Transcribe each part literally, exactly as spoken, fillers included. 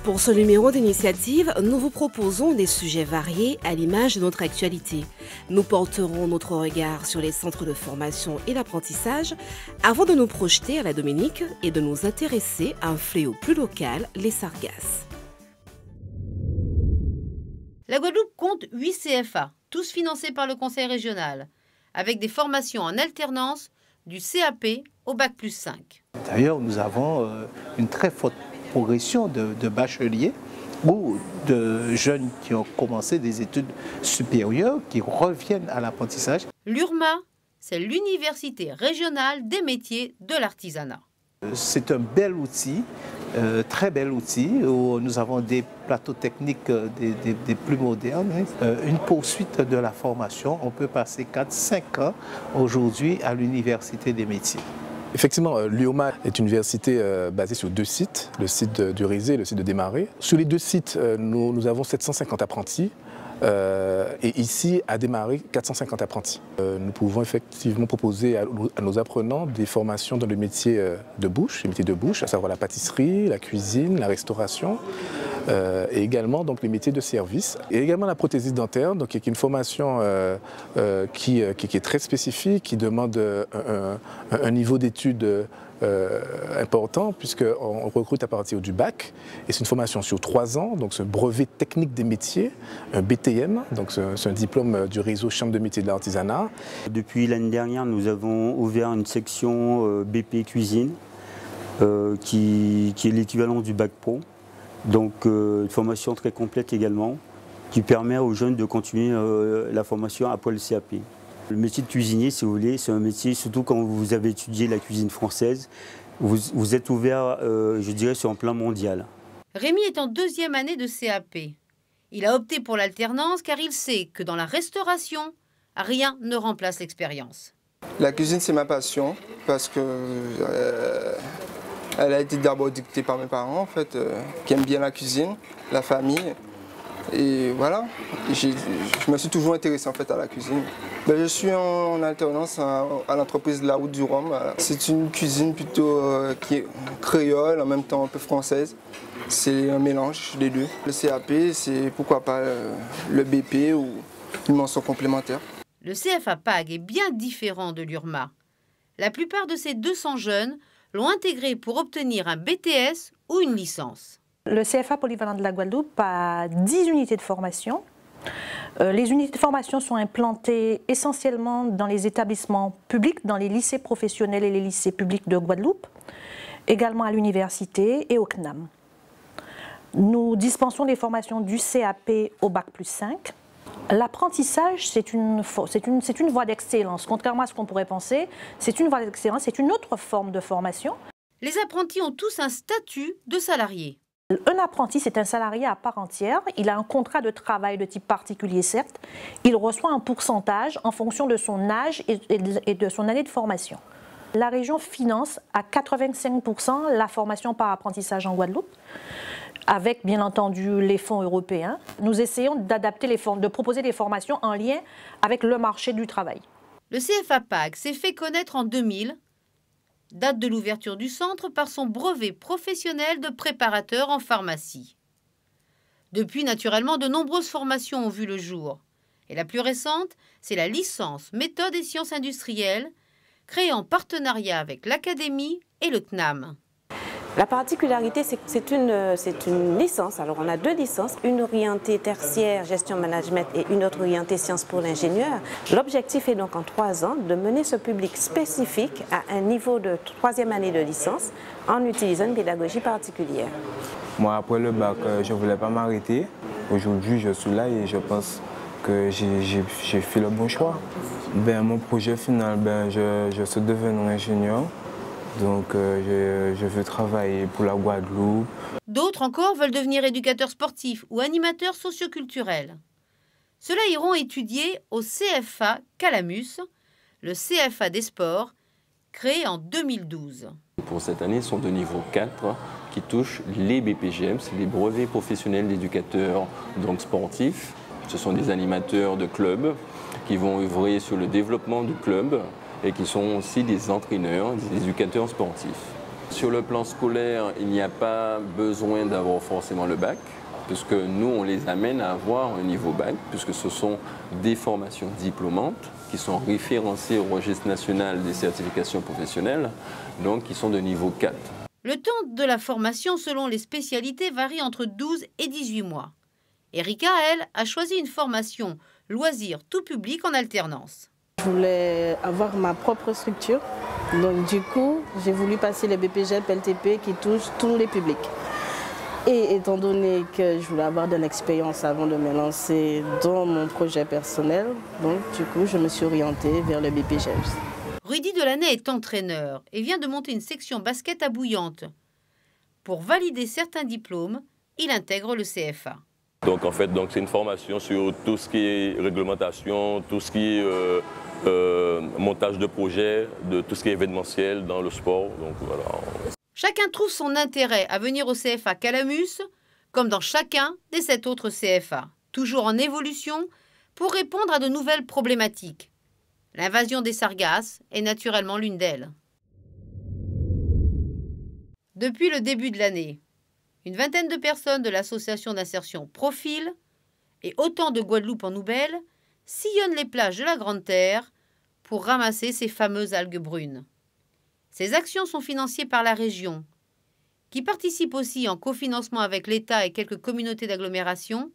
Pour ce numéro d'initiative, nous vous proposons des sujets variés à l'image de notre actualité. Nous porterons notre regard sur les centres de formation et d'apprentissage avant de nous projeter à la Dominique et de nous intéresser à un fléau plus local, les sargasses. La Guadeloupe compte huit C F A, tous financés par le Conseil régional, avec des formations en alternance du C A P au bac plus cinq. D'ailleurs, nous avons euh, une très forte progression de, de bacheliers ou de jeunes qui ont commencé des études supérieures qui reviennent à l'apprentissage. L'U R M A, c'est l'Université régionale des métiers de l'artisanat. C'est un bel outil, euh, très bel outil, où nous avons des plateaux techniques euh, des, des, des plus modernes. Euh, une poursuite de la formation, on peut passer quatre cinq ans aujourd'hui à l'Université des métiers. Effectivement, l'U R M A est une université euh, basée sur deux sites, le site du Rézé et le site de Desmarais. Sur les deux sites, euh, nous, nous avons sept cent cinquante apprentis. Euh, et ici, à Desmarais, quatre cent cinquante apprentis. Euh, nous pouvons effectivement proposer à, à nos apprenants des formations dans le métier de bouche, les métiers de bouche, à savoir la pâtisserie, la cuisine, la restauration, euh, et également donc, les métiers de service. Et également la prothésie dentaire, donc, qui est une formation euh, euh, qui, qui, qui est très spécifique, qui demande un, un, un niveau d'études Euh, important puisqu'on recrute à partir du bac et c'est une formation sur trois ans, donc c'est un brevet technique des métiers, un B T M, donc c'est un diplôme du réseau Chambre de métiers de l'artisanat. Depuis l'année dernière, nous avons ouvert une section euh, B P Cuisine euh, qui, qui est l'équivalent du bac pro, donc euh, une formation très complète également qui permet aux jeunes de continuer euh, la formation après le C A P. Le métier de cuisinier, si vous voulez, c'est un métier, surtout quand vous avez étudié la cuisine française, vous, vous êtes ouvert, euh, je dirais, sur un plan mondial. Rémi est en deuxième année de C A P. Il a opté pour l'alternance car il sait que dans la restauration, rien ne remplace l'expérience. La cuisine, c'est ma passion parce que euh, elle a été d'abord dictée par mes parents, en fait, euh, qui aiment bien la cuisine, la famille. Et voilà, je me suis toujours intéressé en fait à la cuisine. Ben, je suis en alternance à, à l'entreprise La Route du Rhum. C'est une cuisine plutôt euh, qui est créole, en même temps un peu française. C'est un mélange des deux. Le C A P, c'est pourquoi pas euh, le B P ou une mention complémentaire. Le C F A P A G est bien différent de l'U R M A. La plupart de ces deux cents jeunes l'ont intégré pour obtenir un B T S ou une licence. Le C F A Polyvalent de la Guadeloupe a dix unités de formation. Euh, les unités de formation sont implantées essentiellement dans les établissements publics, dans les lycées professionnels et les lycées publics de Guadeloupe, également à l'université et au C N A M. Nous dispensons des formations du C A P au bac plus cinq. L'apprentissage, c'est une, c'est une, c'est une voie d'excellence. Contrairement à ce qu'on pourrait penser, c'est une voie d'excellence, c'est une autre forme de formation. Les apprentis ont tous un statut de salarié. Un apprenti, c'est un salarié à part entière. Il a un contrat de travail de type particulier, certes. Il reçoit un pourcentage en fonction de son âge et de son année de formation. La région finance à quatre-vingt-cinq pour cent la formation par apprentissage en Guadeloupe, avec bien entendu les fonds européens. Nous essayons d'adapter les formes, de proposer des formations en lien avec le marché du travail. Le C F A P A G s'est fait connaître en deux mille. Date de l'ouverture du centre par son brevet professionnel de préparateur en pharmacie. Depuis, naturellement, de nombreuses formations ont vu le jour. Et la plus récente, c'est la licence méthode et sciences industrielles, créée en partenariat avec l'Académie et le C N A M. La particularité, c'est que c'est une, c'est une licence. Alors, on a deux licences, une orientée tertiaire, gestion management, et une autre orientée sciences pour l'ingénieur. L'objectif est donc en trois ans de mener ce public spécifique à un niveau de troisième année de licence en utilisant une pédagogie particulière. Moi, après le bac, je ne voulais pas m'arrêter. Aujourd'hui, je suis là et je pense que j'ai fait le bon choix. Ben, mon projet final, ben, je, je suis devenu ingénieur. Donc euh, je, je veux travailler pour la Guadeloupe. D'autres encore veulent devenir éducateurs sportifs ou animateurs socioculturels. Ceux-là iront étudier au C F A Calamus, le C F A des sports, créé en deux mille douze. Pour cette année, sont de niveau quatre qui touchent les B P G M, c'est les brevets professionnels d'éducateurs donc sportifs. Ce sont des animateurs de clubs qui vont œuvrer sur le développement du club et qui sont aussi des entraîneurs, des éducateurs sportifs. Sur le plan scolaire, il n'y a pas besoin d'avoir forcément le bac, puisque nous, on les amène à avoir un niveau bac, puisque ce sont des formations diplômantes qui sont référencées au registre national des certifications professionnelles, donc qui sont de niveau quatre. Le temps de la formation selon les spécialités varie entre douze et dix-huit mois. Erika, elle, a choisi une formation loisir tout public en alternance. Je voulais avoir ma propre structure, donc du coup, j'ai voulu passer le B P G E P L T P qui touche tous les publics. Et étant donné que je voulais avoir de l'expérience avant de me lancer dans mon projet personnel, donc du coup, je me suis orientée vers le B P G E P S. Rudy Delaney est entraîneur et vient de monter une section basket à Bouillante. Pour valider certains diplômes, il intègre le C F A. Donc en fait, donc c'est une formation sur tout ce qui est réglementation, tout ce qui est euh, euh, montage de projets, de tout ce qui est événementiel dans le sport. Donc voilà. Chacun trouve son intérêt à venir au C F A Calamus, comme dans chacun des sept autres C F A, toujours en évolution pour répondre à de nouvelles problématiques. L'invasion des sargasses est naturellement l'une d'elles. Depuis le début de l'année, une vingtaine de personnes de l'association d'insertion Profil et autant de Guadeloupe en Nouvelle sillonnent les plages de la Grande Terre pour ramasser ces fameuses algues brunes. Ces actions sont financées par la région, qui participe aussi en cofinancement avec l'État et quelques communautés d'agglomération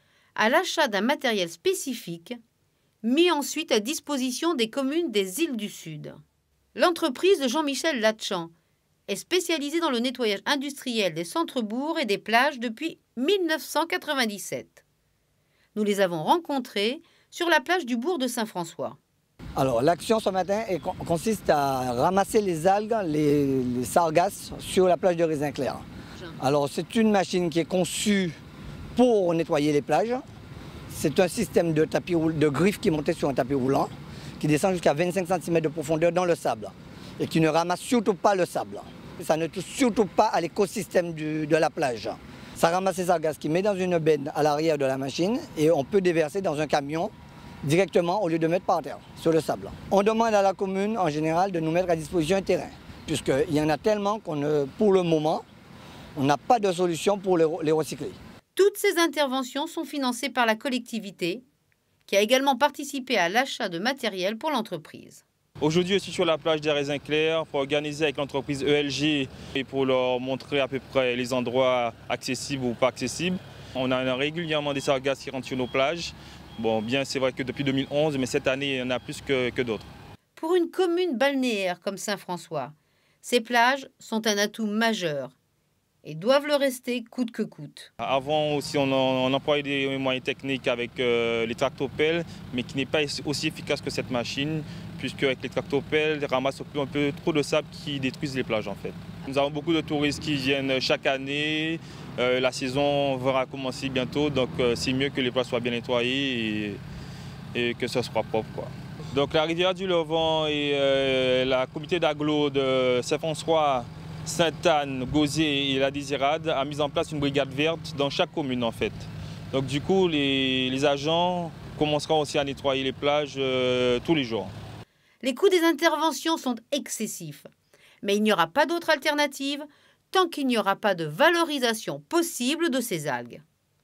à l'achat d'un matériel spécifique mis ensuite à disposition des communes des îles du Sud. L'entreprise de Jean-Michel Latchan est spécialisée dans le nettoyage industriel des centres-bourgs et des plages depuis mille neuf cent quatre-vingt-dix-sept. Nous les avons rencontrés sur la plage du bourg de Saint-François. Alors l'action ce matin est, consiste à ramasser les algues, les, les sargasses sur la plage de Raisin-Clair. Alors c'est une machine qui est conçue pour nettoyer les plages. C'est un système de, tapis, de griffes qui est monté sur un tapis roulant, qui descend jusqu'à vingt-cinq centimètres de profondeur dans le sable et qui ne ramasse surtout pas le sable. Ça ne touche surtout pas à l'écosystème de la plage. Ça ramasse les sargasses qui met dans une benne à l'arrière de la machine et on peut déverser dans un camion directement au lieu de mettre par terre, sur le sable. On demande à la commune en général de nous mettre à disposition un terrain, puisqu'il y en a tellement qu'on ne, pour le moment, on n'a pas de solution pour les, les recycler. Toutes ces interventions sont financées par la collectivité, qui a également participé à l'achat de matériel pour l'entreprise. Aujourd'hui, je suis sur la plage des Raisins Clairs pour organiser avec l'entreprise E L G et pour leur montrer à peu près les endroits accessibles ou pas accessibles. On a régulièrement des sargasses qui rentrent sur nos plages. Bon, bien, c'est vrai que depuis deux mille onze, mais cette année, il y en a plus que, que d'autres. Pour une commune balnéaire comme Saint-François, ces plages sont un atout majeur et doivent le rester coûte que coûte. Avant aussi, on, on employait des moyens techniques avec euh, les tractopelles, mais qui n'est pas aussi efficace que cette machine, puisque avec les tractopelles, ils ramassent un peu trop de sable qui détruisent les plages en fait. Nous avons beaucoup de touristes qui viennent chaque année. Euh, la saison va commencer bientôt, donc euh, c'est mieux que les plages soient bien nettoyées et, et que ce soit propre, quoi. Donc la rivière du Levant et euh, la comité d'agglo de Saint-François, Sainte-Anne, Gauzier et la Désirade a mis en place une brigade verte dans chaque commune en fait. Donc du coup, les, les agents commenceront aussi à nettoyer les plages euh, tous les jours. Les coûts des interventions sont excessifs, mais il n'y aura pas d'autre alternative tant qu'il n'y aura pas de valorisation possible de ces algues.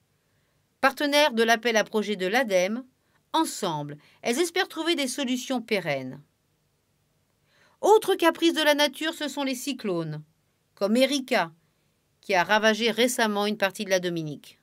Partenaires de l'appel à projet de l'ADEME, ensemble, elles espèrent trouver des solutions pérennes. Autre caprice de la nature, ce sont les cyclones, comme Erika, qui a ravagé récemment une partie de la Dominique.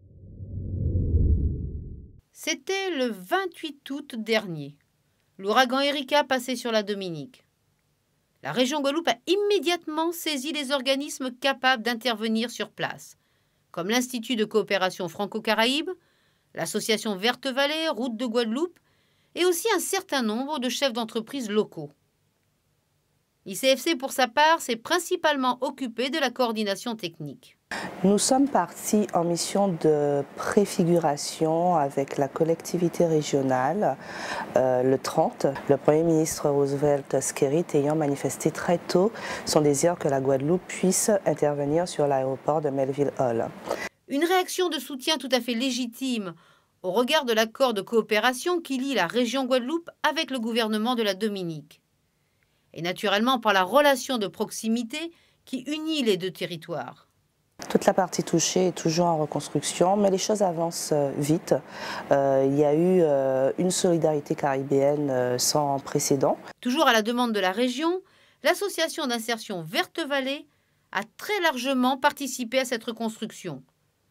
C'était le vingt-huit août dernier. L'ouragan Erika passait sur la Dominique. La région Guadeloupe a immédiatement saisi les organismes capables d'intervenir sur place, comme l'Institut de coopération franco-caraïbe, l'association Verte Vallée, Route de Guadeloupe, et aussi un certain nombre de chefs d'entreprise locaux. I C F C, pour sa part, s'est principalement occupé de la coordination technique. Nous sommes partis en mission de préfiguration avec la collectivité régionale euh, le trente. Le Premier ministre Roosevelt Skerrit ayant manifesté très tôt son désir que la Guadeloupe puisse intervenir sur l'aéroport de Melville Hall. Une réaction de soutien tout à fait légitime au regard de l'accord de coopération qui lie la région Guadeloupe avec le gouvernement de la Dominique. Et naturellement par la relation de proximité qui unit les deux territoires. Toute la partie touchée est toujours en reconstruction, mais les choses avancent vite. Euh, il y a eu euh, une solidarité caribéenne euh, sans précédent. Toujours à la demande de la région, l'association d'insertion Verte Vallée a très largement participé à cette reconstruction.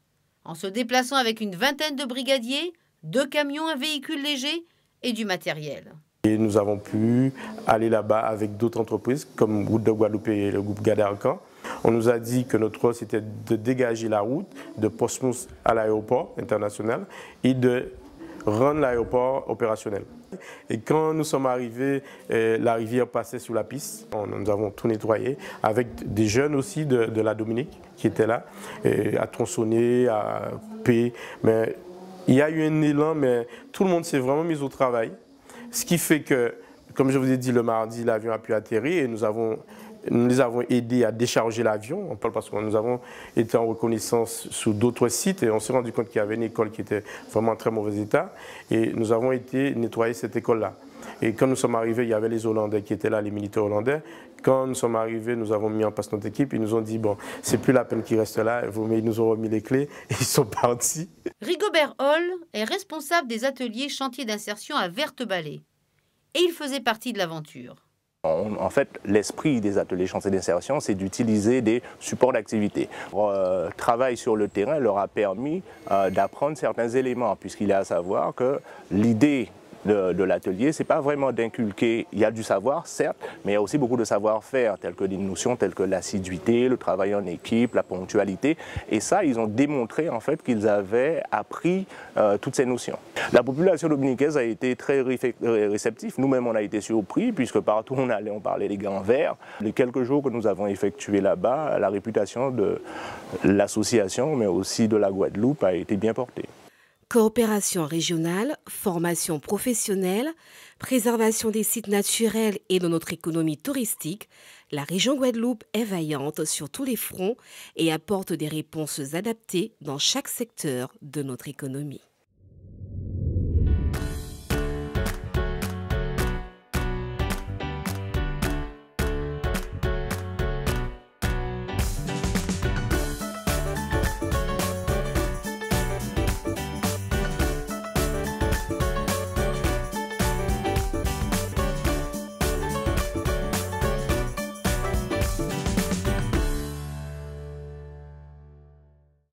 En se déplaçant avec une vingtaine de brigadiers, deux camions, un véhicule léger et du matériel. Et nous avons pu aller là-bas avec d'autres entreprises comme Route de Guadeloupe et le groupe Gadarcan. On nous a dit que notre rôle c'était de dégager la route de Portsmouth à l'aéroport international et de rendre l'aéroport opérationnel. Et quand nous sommes arrivés, eh, la rivière passait sous la piste. On, nous avons tout nettoyé avec des jeunes aussi de, de la Dominique qui étaient là, eh, à tronçonner, à couper. Mais il y a eu un élan, mais tout le monde s'est vraiment mis au travail. Ce qui fait que, comme je vous ai dit, le mardi, l'avion a pu atterrir et nous avons Nous les avons aidés à décharger l'avion. On parle parce que nous avons été en reconnaissance sur d'autres sites et on s'est rendu compte qu'il y avait une école qui était vraiment en très mauvais état. Et nous avons été nettoyer cette école-là. Et quand nous sommes arrivés, il y avait les Hollandais qui étaient là, les militaires hollandais. Quand nous sommes arrivés, nous avons mis en place notre équipe. Ils nous ont dit, bon, c'est plus la peine qu'ils restent là. Mais ils nous ont remis les clés et ils sont partis. Rigobert Hall est responsable des ateliers chantiers d'insertion à Verte Vallée. Et il faisait partie de l'aventure. En fait, l'esprit des ateliers chantiers d'insertion, c'est d'utiliser des supports d'activité. Le euh, travail sur le terrain leur a permis euh, d'apprendre certains éléments, puisqu'il est à savoir que l'idée de, de l'atelier, ce n'est pas vraiment d'inculquer, il y a du savoir, certes, mais il y a aussi beaucoup de savoir-faire, telles que des notions telles que l'assiduité, le travail en équipe, la ponctualité. Et ça, ils ont démontré en fait qu'ils avaient appris euh, toutes ces notions. La population dominicaine a été très réceptive. Nous-mêmes, on a été surpris, puisque partout où on allait, on parlait des grands verts. Les quelques jours que nous avons effectués là-bas, la réputation de l'association, mais aussi de la Guadeloupe, a été bien portée. Coopération régionale, formation professionnelle, préservation des sites naturels et de notre économie touristique, la région Guadeloupe est vaillante sur tous les fronts et apporte des réponses adaptées dans chaque secteur de notre économie.